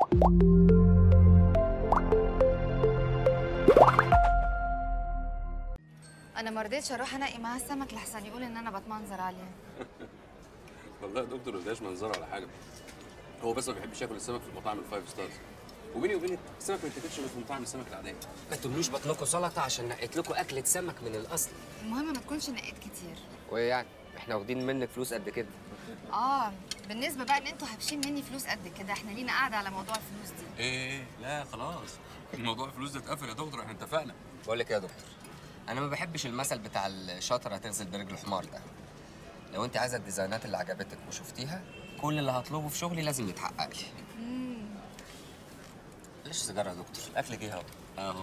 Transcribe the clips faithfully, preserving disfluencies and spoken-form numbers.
انا ما رضيتش اروح انقي معاه السمك لحسن يقول ان انا بتمنظر عليه. والله يا دكتور ما اداش منظره ولا حاجه، هو بس ما بيحبش ياكل السمك في المطاعم الفايف ستارز. وبيني وبينك السمك ما يتاكلش غير في مطاعم السمك العاديه. ما تقولوش بطنكم سلطه عشان نقيت لكم اكله سمك من الاصل. المهم ما تكونش نقيت كتير. وايه يعني؟ احنا واخدين منك فلوس قد كده. اه بالنسبه بقى ان انتوا هابشين مني فلوس قد كده، احنا لينا قاعده على موضوع الفلوس دي. ايه لا خلاص الموضوع الفلوس ده اتقفل يا دكتور، احنا اتفقنا. بقول لك ايه يا دكتور، انا ما بحبش المثل بتاع الشاطر هتغزل برجل حمار ده. لو انت عايزه الديزاينات اللي عجبتك وشفتيها، كل اللي هطلبه في شغلي لازم يتحقق لي. امم ليش سيجاره يا دكتور؟ الاكل جه اهو. اهو.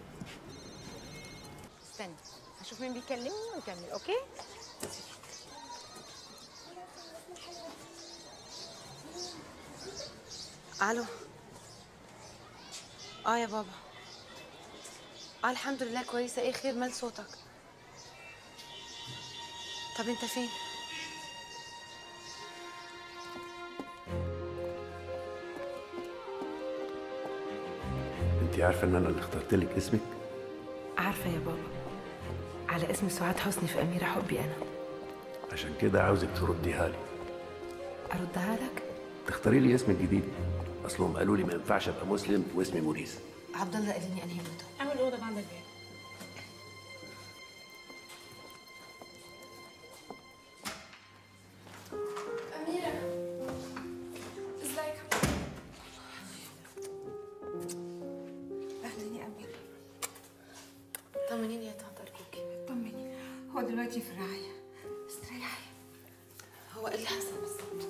استني هشوف مين بيكلمني ونكمل. اوكي؟ الو. اه يا بابا. اه الحمد لله كويسه. ايه خير؟ مال صوتك؟ طب انت فين؟ انت عارفه ان انا اللي اخترت لك اسمك؟ عارفه يا بابا، على اسم سعاد حسني في أميرة حبي أنا. عشان كده عاوزك ترديها لي. أردها لك؟ تختاري لي اسم جديد، اصلهم قالوا لي ما ينفعش ابقى مسلم واسمي موريس. عبد الله قال لي أنهي أوضة؟ اعمل أوضة بعد الباب. أميرة ازيك؟ أهلا يا أميرة. طمنيني يا طنط أرجوكي. طمني، هو دلوقتي في الرعاية، استريحي. هو إيه اللي حصل بالظبط؟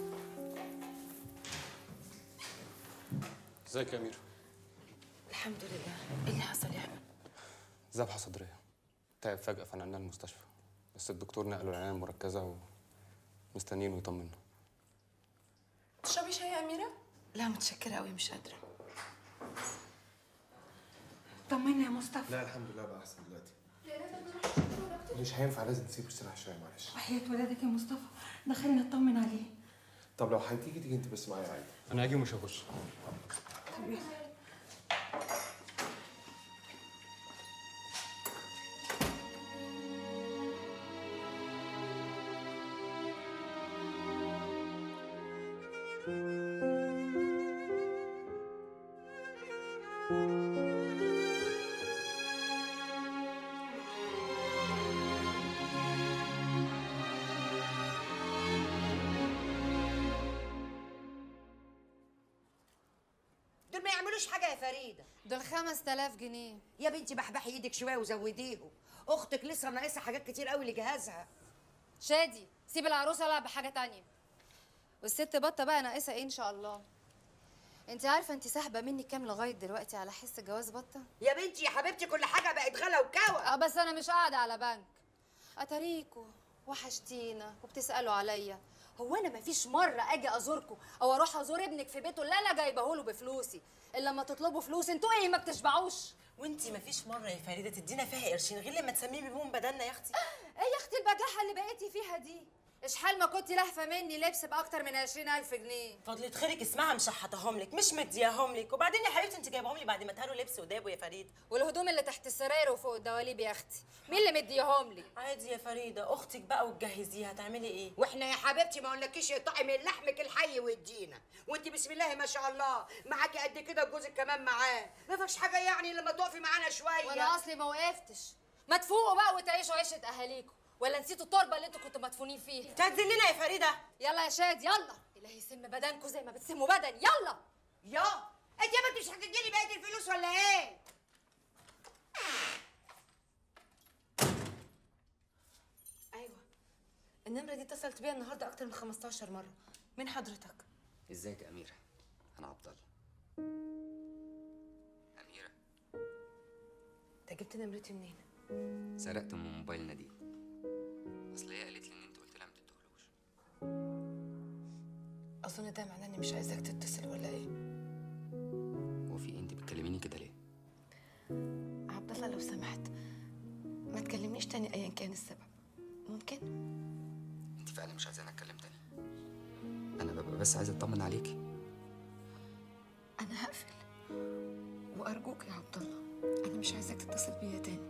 ازيك يا أميرة؟ الحمد لله. إيه اللي حصل يا أحمد؟ ذبحة صدرية، تعب فجأة فنقلناه المستشفى، بس الدكتور نقله العناية المركزة ومستنيين ويطمنا. تشربي شاي يا أميرة؟ لا متشكرة قوي، مش قادرة. طمني يا مصطفى. لا الحمد لله بقى احسن دلوقتي. مش هينفع، لازم تسيبه يستريح شويه معلش. وحياة ولادك يا مصطفى دخلنا اطمن عليه. طب لو هتيجي تيجي انت بس معايا عادي. أنا هاجي ومش هخش. طب يلا. دول ما يعملوش حاجه يا فريده. دول خمس تلاف جنيه يا بنتي بحبحي ايدك شويه وزوديهم، اختك لسه ناقصها حاجات كتير قوي لجهازها. شادي سيب العروسه العب بحاجه تانية. والست بطه بقى ناقصها ايه ان شاء الله. انت عارفه انت ساحبه مني كام لغايه دلوقتي على حس جواز بطه؟ يا بنتي يا حبيبتي كل حاجه بقت غلا وكوى. اه بس انا مش قاعده على بنك. اتاريكوا وحشتينا وبتسالوا عليا. هو انا مفيش مره اجي ازوركم او اروح ازور ابنك في بيته اللي انا جايبه له بفلوسي الا لما تطلبوا فلوس؟ انتوا ايه ما بتشبعوش؟ وانتي مفيش مره يا فريده تدينا فيها قرشين غير لما تسميه بيهم بدلنا يا اختي. ايه يا اختي البجاحه اللي بقيتي فيها دي؟ اشحال ما كنتي لهفه مني لبس باكتر من عشرين ألف جنيه. فضلة خيرك اسمها مشحطاهم لك مش مدياهم لك. وبعدين يا حبيبتي انت جايبهم لي بعد ما اتهروا لبس ودابوا يا فريده. والهدوم اللي تحت السراير وفوق الدواليب يا اختي مين اللي مديهم لي؟ عادي يا فريده، اختك بقى وتجهزيها هتعملي ايه؟ واحنا يا حبيبتي ما قلناكيش اقطعي من لحمك الحي وادينا، وانت بسم الله ما شاء الله معاكي قد كده وجوزك كمان معاه، ما فيش حاجه يعني لما تقفي معانا شويه. وانا اصلي ما وقفتش. ما تفوقوا بقى وتعيشوا عيشه اهاليكم، ولا نسيتوا التربه اللي انتوا كنتوا مدفونين فيها؟ تهزلنا يا فريده. يلا يا شاد يلا، الهي يسم بدنكم زي ما بتسموا بدني. يلا يا انت يا بنتي مش هتديني بقيه الفلوس ولا ايه؟ أيوة، النمرة دي اتصلت بيها النهارده أكتر من خمستاشر مرة. مين حضرتك؟ ازيك يا أميرة؟ أنا عبد الله. أميرة أنت جبت نمرتي منين؟ سرقت من موبايل نادين، أصل هي قالت لي إن أنت قلت لها ما تديهولوش. أظن ده معناه إني مش عايزاك تتصل ولا إيه؟ هو في إيه؟ أنت بتكلميني كده ليه؟ عبد الله لو سمحت ما تكلمنيش تاني أيا كان السبب، ممكن؟ أنت فعلا مش عايزاني أتكلم تاني؟ أنا ببقى بس عايز أطمن عليكي. انا هقفل، وارجوك يا عبد الله انا مش عايزاك تتصل بيا تاني.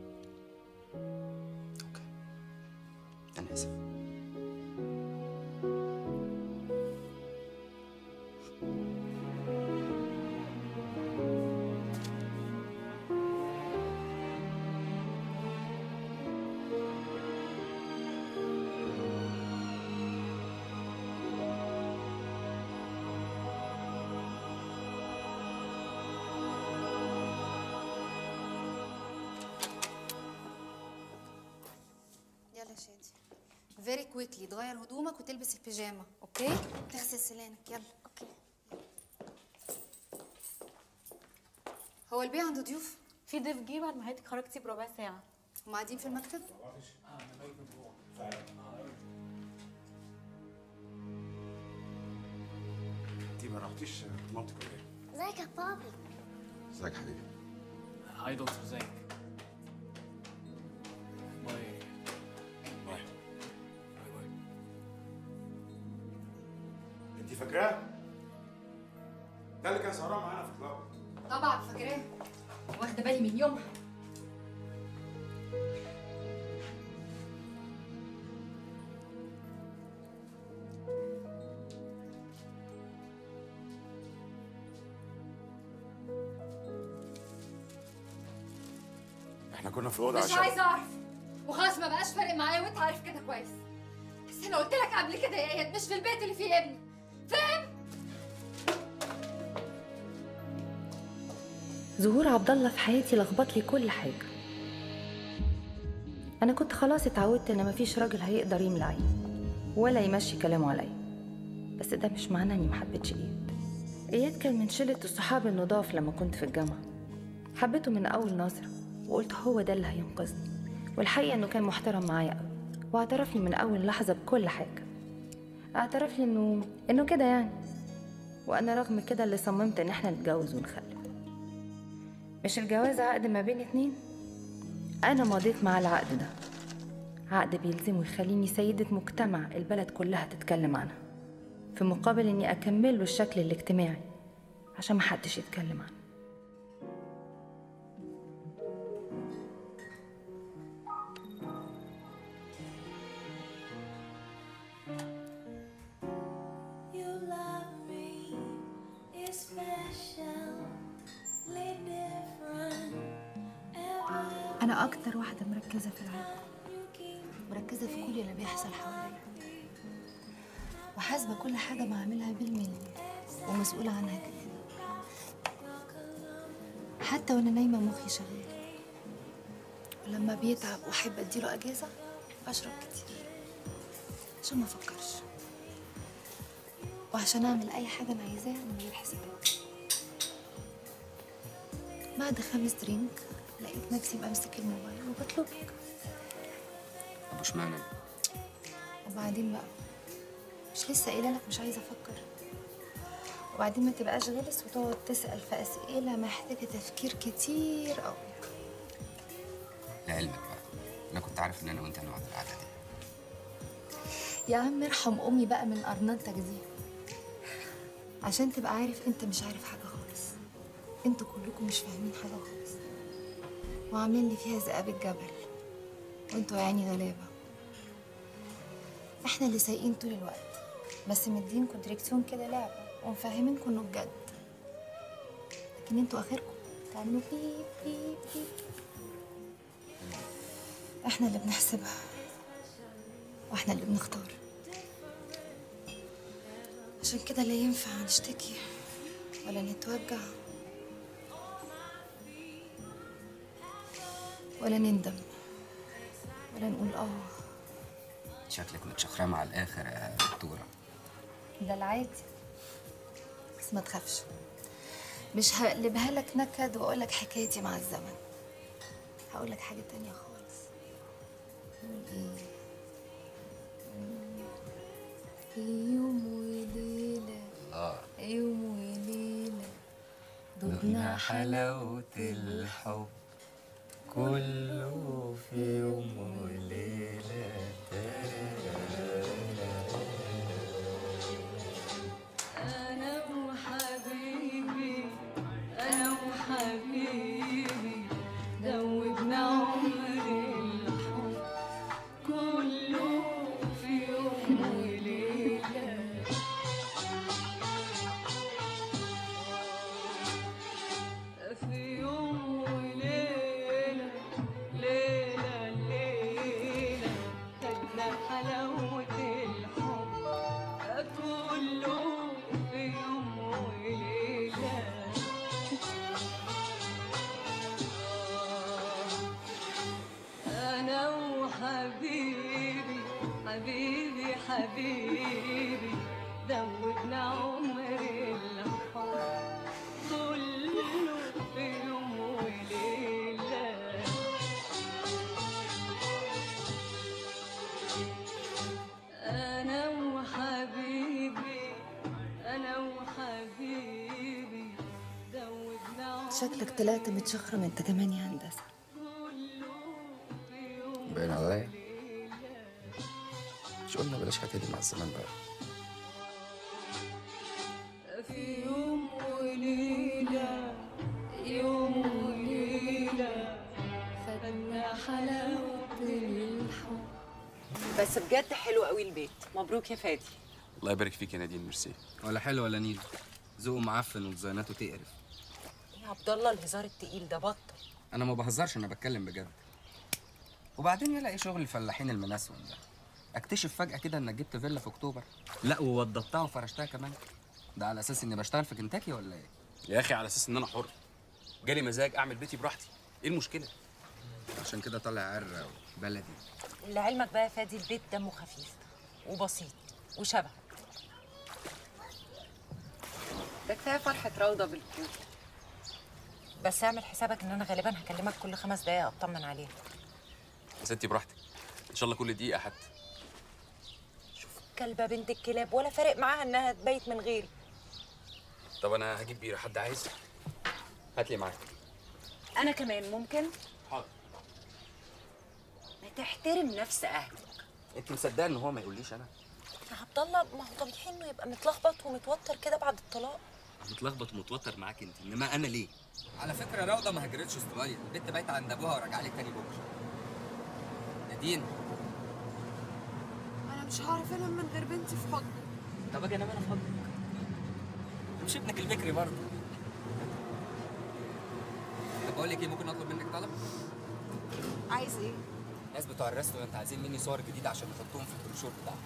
اوكي انا اسف. يلا شادي فيري كويكلي تغير هدومك وتلبس البيجامه، اوكي؟ تغسل سنانك، يلا. اوكي. هو البيع عنده ضيوف؟ في ضيف جه بعد ما حضرتك خرجتي بربع ساعه. هم قاعدين في المكتب؟ انتي ما رحتيش مامتك ولا ايه؟ ازيك يا بابي؟ ازيك يا حبيبي؟ هاي دكتور ازيك؟ باي باي باي باي. انتي فاكراه؟ ده اللي كان سهران معانا في الكلاب. طبعا فاكراه، واخده بالي من يومها. احنا كنا في الاوضه مش عشان عايزه اعرف، وخلاص ما بقاش فارق معايا، وانت عارف كده كويس. بس انا قلت لك قبل كده يا اياد مش في البيت اللي فيه ابني، فاهم؟ ظهور عبد الله في حياتي لخبط لي كل حاجه. انا كنت خلاص اتعودت ان مفيش راجل هيقدر يملى عيني ولا يمشي كلامه عليا، بس ده مش معناه اني محبتش اياد. اياد كان من شله الصحاب النضاف لما كنت في الجامعه. حبيته من اول نظره وقلت هو ده اللي هينقذني، والحقيقه انه كان محترم معايا قوي واعترف لي من اول لحظه بكل حاجه. اعترف لي انه انه كده يعني، وانا رغم كده اللي صممت ان احنا نتجوز ونخلف. مش الجواز عقد ما بين اتنين؟ انا مضيت مع العقد ده، عقد بيلزمه يخليني سيده مجتمع البلد كلها تتكلم عنها، في مقابل اني اكمل له الشكل الاجتماعي عشان محدش يتكلم عنه. أنا أكتر واحدة مركزة في العالم، مركزة في كل اللي بيحصل حواليا، وحاسبة كل حاجة بعملها بالملي، ومسؤولة عنها كمان. حتى وأنا نايمة مخي شغال، ولما بيتعب وأحب أديله أجازة بشرب كتير عشان ما أفكرش، وعشان أعمل أي حاجة أنا عايزاها من غير حسابات. بعد خمس درينك لقيت نفسي بمسك الموبايل وبطلبك. طب اشمعنى؟ وبعدين بقى مش لسه قايله لك مش عايزه افكر؟ وبعدين ما تبقاش غلس وتقعد تسال في اسئله محتاجه تفكير كتير قوي. لعلمك بقى انا كنت عارف ان انا وانت هنقعد القعده دي. يا عم ارحم امي بقى من ارننتك دي، عشان تبقى عارف انت مش عارف حاجه خالص. انتوا كلكم مش فاهمين حاجه خالص، وعاملين لي فيها ذئاب الجبل، وانتوا يعني غلابه. احنا اللي سايقين طول الوقت، بس مدينكم دريكسيون كده لعبه ومفهمينكم انه بجد، لكن انتوا اخركم تعملوا بيب بيب بيب. احنا اللي بنحسبها واحنا اللي بنختار، عشان كده لا ينفع نشتكي ولا نتوجع ولا نندم ولا نقول اه. شكلك متشخرمه على الاخر يا دكتوره. ده العادي، بس ما تخافش، مش هقلبها لك نكد واقول لك حكايتي مع الزمن. هقول لك حاجه تانية خالص. نقول ايه؟ في يوم وليله الله، يوم وليله دقنا حلاوه الحب كله في يوم وليله. انا وحبيبي وحبيبي دوبنا عمري الحب كله في يوم وليلة. أنا وحبيبي أنا وحبيبي دوبنا عمري. شكلك طلعت متشخرم انت كمان يا هندسة. باين عليا. مش قلنا بلاش حكاية مع الزمان بقى. في يوم وليلة يوم وليلة خدنا حلاوة الحب. بس بجد حلو قوي البيت، مبروك يا فادي. الله يبارك فيك يا نادين، ميرسي. ولا حلو ولا نيل، ذوقه معفن وديزايناته تقرف. يا عبد الله الهزار التقيل ده بطل. انا ما بهزرش، انا بتكلم بجد. وبعدين يلا ايه شغل الفلاحين المنسون ده؟ اكتشف فجأة كده انك جبت فيلا في اكتوبر، لا ووضبتها وفرشتها كمان. ده على اساس اني بشتغل في كنتاكي ولا ايه؟ يا اخي على اساس ان انا حر، جالي مزاج اعمل بيتي براحتي، ايه المشكله؟ عشان كده طالع عرة بلدي. لعلمك بقى يا فادي البيت دمه خفيف وبسيط وشبهك. ده كفايه فرحه روضه بالكوت. بس اعمل حسابك ان انا غالبا هكلمك كل خمس دقايق اطمن عليها. يا ستي براحتك، ان شاء الله كل دقيقه حتى. كلبه بنت الكلاب ولا فارق معاها انها تبيت من غيري. طب انا هجيب بيره، حد عايز؟ هات لي معاك. انا كمان ممكن. حاضر. ما تحترم نفس اهلك. انت مصدقه ان هو ما يقوليش انا؟ يا عبد الله ما هو طبيعي انه يبقى متلخبط ومتوتر كده بعد الطلاق. متلخبط ومتوتر معاك انت، انما انا ليه؟ على فكره روضه ما هاجرتش استراليا، البنت بايته عند ابوها وراجعه لك تاني بكره. نادين انا مش هعرف انام من غير بنتي في حضني. طب اجي انام انا في حضنك. مش ابنك البكري برضه. طب بقول لك ايه، ممكن اطلب منك طلب؟ عايز ايه؟ الناس بتوع الريستورانت عايزين مني صور جديده عشان يحطوهم في البروشور بتاعهم.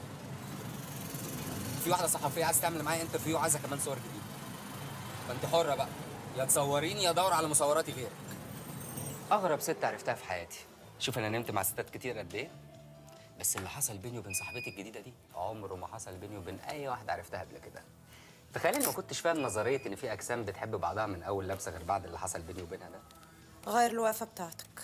في واحده صحفيه عايزه تعمل معايا انترفيو وعايزه كمان صور جديده. فانت حره بقى، يا تصوريني يا ادور على مصوراتي غيرك. اغرب ست عرفتها في حياتي. شوف انا نمت مع ستات كتير قد ايه، بس اللي حصل بيني وبين صاحبتي الجديده دي عمره ما حصل بيني وبين اي واحده عرفتها قبل كده. تخيل اني ما كنتش فاهم نظريه ان في اجسام بتحب بعضها من اول لبسه غير بعد اللي حصل بيني وبينها ده. غير الوقفه بتاعتك.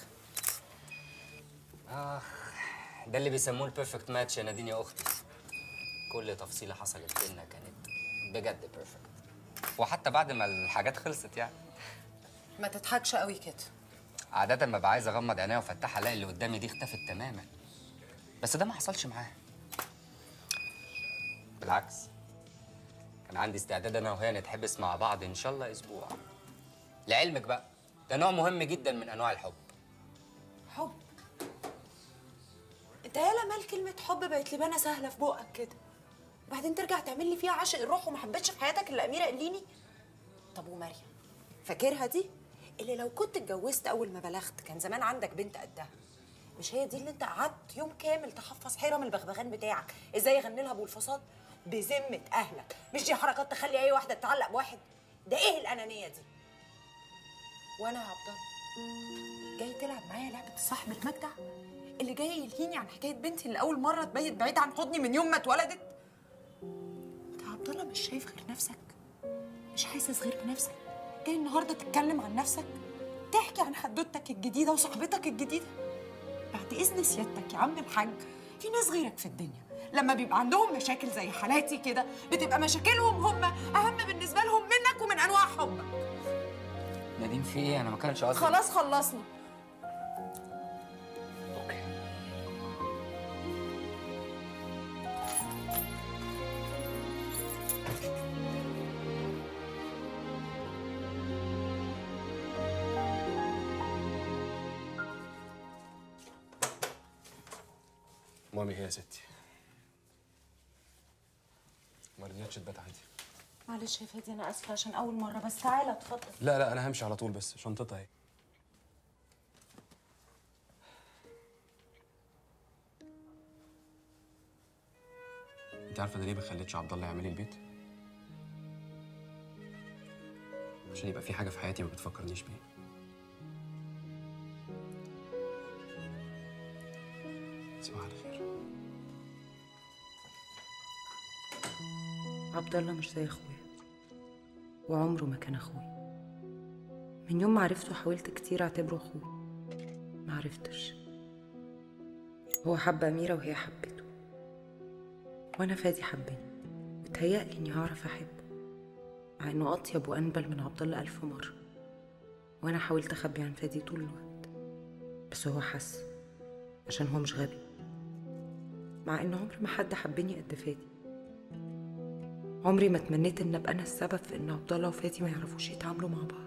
اخ، ده اللي بيسموه البيرفكت ماتش يا نادين يا اختي. كل تفصيله حصلت بينا كانت بجد بيرفكت، وحتى بعد ما الحاجات خلصت يعني. ما تضحكش قوي كده. عادة ما ببقى عايز اغمض عينيا وافتحها الاقي اللي قدامي دي اختفت تماما، بس ده ما حصلش معاها. بالعكس، كان عندي استعداد انا وهي نتحبس مع بعض ان شاء الله اسبوع. لعلمك بقى ده نوع مهم جدا من انواع الحب. حب؟ انت يالا مال كلمه حب بقت لبانه سهله في بقك كده، وبعدين ترجع تعمل لي فيها عاشق الروح وما حبيتش في حياتك الا اميره قليني. طب ومريم فاكرها دي اللي لو كنت اتجوزت اول ما بلغت كان زمان عندك بنت قدها؟ مش هي دي اللي انت قعدت يوم كامل تحفظ حيرم البغبغان بتاعك ازاي يغني لها ابو الفصاد بذمه اهلك؟ مش دي حركات تخلي اي واحده تتعلق بواحد؟ ده ايه الانانيه دي؟ وانا يا عبد الله جاي تلعب معايا لعبه صاحب المجدع اللي جاي يلهيني عن حكايه بنتي اللي اول مره تبيت بعيد عن حضني من يوم ما اتولدت؟ انت يا عبد الله مش شايف غير نفسك؟ مش حاسس غير بنفسك؟ جاي النهارده تتكلم عن نفسك، تحكي عن حدوتك الجديده وصاحبتك الجديده. بعد اذن سيادتك يا عم الحاج، في ناس غيرك في الدنيا لما بيبقى عندهم مشاكل زي حالاتي كده بتبقى مشاكلهم هم اهم بالنسبه لهم منك ومن انواع حبك. نادين في ايه؟ انا ما كانش قصدي. خلاص خلصنا. مامي هي يا ستي. ما رضيتش تبات عندي. معلش يا فادي انا اسفه عشان اول مره، بس تعالى اتفضل. لا لا انا همشي على طول، بس شنطتها اهي. انت عارفه ده ليه ما خليتش عبد الله يعمل لي البيت؟ عشان يبقى في حاجه في حياتي ما بتفكرنيش بيه. تصبح على خير. عبد الله مش زي اخويا، وعمره ما كان اخويا. من يوم ما عرفته حاولت كتير اعتبره اخويا، ما عرفتش. هو حب أميرة وهي حبته، وانا فادي حبني، وتهيألي اني هعرف احبه مع انه اطيب وانبل من عبد الله الف مره. وانا حاولت اخبي عن فادي طول الوقت، بس هو حس عشان هو مش غبي، مع ان عمر ما حد حبني قد فادي. عمري ما تمنيت ان ابقى انا السبب في ان عبد الله وفادي ما يعرفوش يتعاملوا مع بعض.